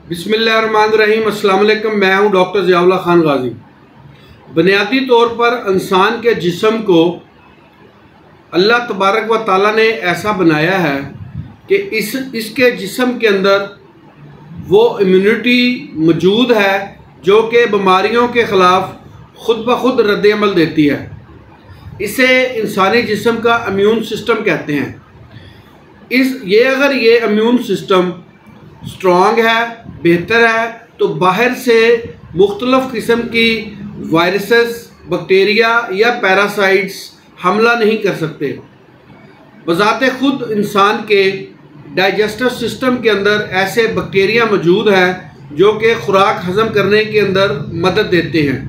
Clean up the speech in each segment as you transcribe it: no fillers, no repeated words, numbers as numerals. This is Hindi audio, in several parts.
बिस्मिल्लाहिर्रहमानिर्रहीम। अस्सलाम वालेकुम। मैं हूं डॉक्टर ज़ियाउल्लाह खान गाजी। बुनियादी तौर पर इंसान के जिस्म को अल्लाह तबारक व तआला ने ऐसा बनाया है कि इसके जिस्म के अंदर वो इम्यूनिटी मौजूद है जो कि बीमारियों के ख़िलाफ़ ख़ुद ब खुद रद्द-ए-अमल देती है। इसे इंसानी जिस्म का इम्यून सिस्टम कहते हैं। अगर ये इम्यून सिस्टम स्ट्रॉन्ग है, बेहतर है, तो बाहर से मुख्तलिफ़ किस्म की वायरसेस, बैक्टीरिया या पैरासाइट्स हमला नहीं कर सकते। बज़ाते ख़ुद इंसान के डाइजेस्टिव सिस्टम के अंदर ऐसे बैक्टीरिया मौजूद हैं जो कि खुराक हज़म करने के अंदर मदद देते हैं।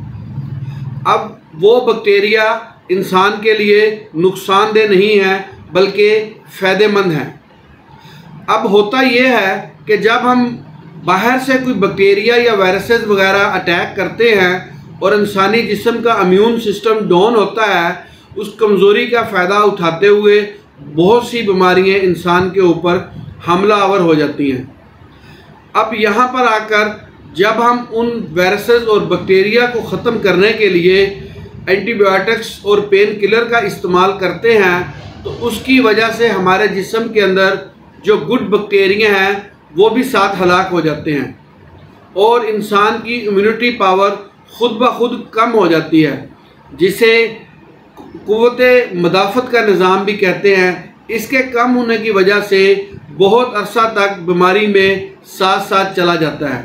अब वो बैक्टीरिया इंसान के लिए नुकसानदेह नहीं है बल्कि फ़ायदेमंद है। अब होता यह है कि जब हम बाहर से कोई बैक्टीरिया या वायरसेस वगैरह अटैक करते हैं और इंसानी जिस्म का इम्यून सिस्टम डाउन होता है, उस कमज़ोरी का फ़ायदा उठाते हुए बहुत सी बीमारियां इंसान के ऊपर हमला आवर हो जाती हैं। अब यहाँ पर आकर जब हम उन वायरसेस और बैक्टीरिया को ख़त्म करने के लिए एंटीबायोटिक्स और पेन किलर का इस्तेमाल करते हैं, तो उसकी वजह से हमारे जिस्म के अंदर जो गुड बैक्टीरिया हैं वो भी साथ हलाक हो जाते हैं और इंसान की इम्यूनिटी पावर ख़ुद ब खुद कम हो जाती है, जिसे क़ुव्वत मुदाफ़त का निज़ाम भी कहते हैं। इसके कम होने की वजह से बहुत अरसा तक बीमारी में साथ साथ चला जाता है।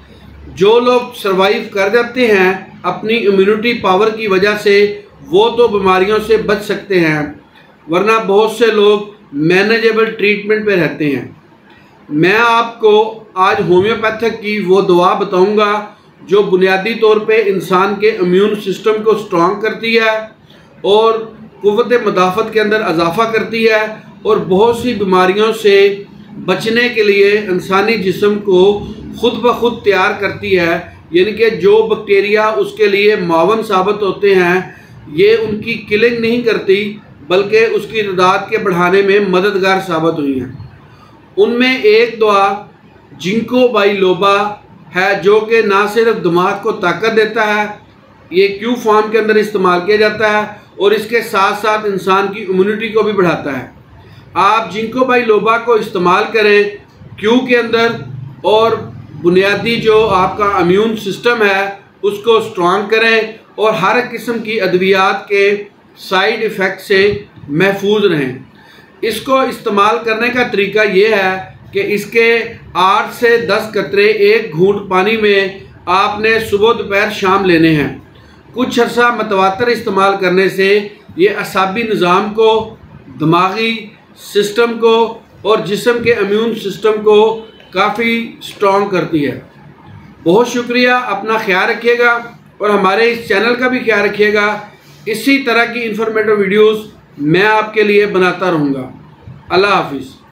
जो लोग सर्वाइव कर जाते हैं अपनी इम्यूनिटी पावर की वजह से, वो तो बीमारियों से बच सकते हैं, वरना बहुत से लोग मैनेजेबल ट्रीटमेंट पे रहते हैं। मैं आपको आज होम्योपैथिक की वो दवा बताऊंगा जो बुनियादी तौर पे इंसान के इम्यून सिस्टम को स्ट्रॉन्ग करती है और क़ुव्वत मुदाफ़त के अंदर इजाफ़ा करती है और बहुत सी बीमारियों से बचने के लिए इंसानी जिस्म को ख़ुद ब खुद तैयार करती है। यानी कि जो बैक्टीरिया उसके लिए मावन साबित होते हैं, ये उनकी किलिंग नहीं करती बल्कि उसकी तादाद के बढ़ाने में मददगार साबित हुई हैं। उनमें एक दवा जिंको बाइलोबा है जो कि ना सिर्फ दिमाग को ताकत देता है, ये क्यू फॉर्म के अंदर इस्तेमाल किया जाता है और इसके साथ साथ इंसान की इम्यूनिटी को भी बढ़ाता है। आप जिंको बाइलोबा को इस्तेमाल करें क्यू के अंदर और बुनियादी जो आपका इम्यून सिस्टम है उसको स्ट्रॉन्ग करें और हर किस्म की अद्वियात के साइड इफ़ेक्ट से महफूज रहें। इसको इस्तेमाल करने का तरीका ये है कि इसके 8 से 10 कतरे एक घूंट पानी में आपने सुबह दोपहर शाम लेने हैं। कुछ अर्सा मतवातर इस्तेमाल करने से ये असाबी निज़ाम को, दिमागी सिस्टम को और जिस्म के इम्यून सिस्टम को काफ़ी स्ट्रॉन्ग करती है। बहुत शुक्रिया, अपना ख्याल रखिएगा और हमारे इस चैनल का भी ख्याल रखिएगा। इसी तरह की इंफॉर्मेटिव वीडियोस मैं आपके लिए बनाता रहूँगा। अल्लाह हाफिज़।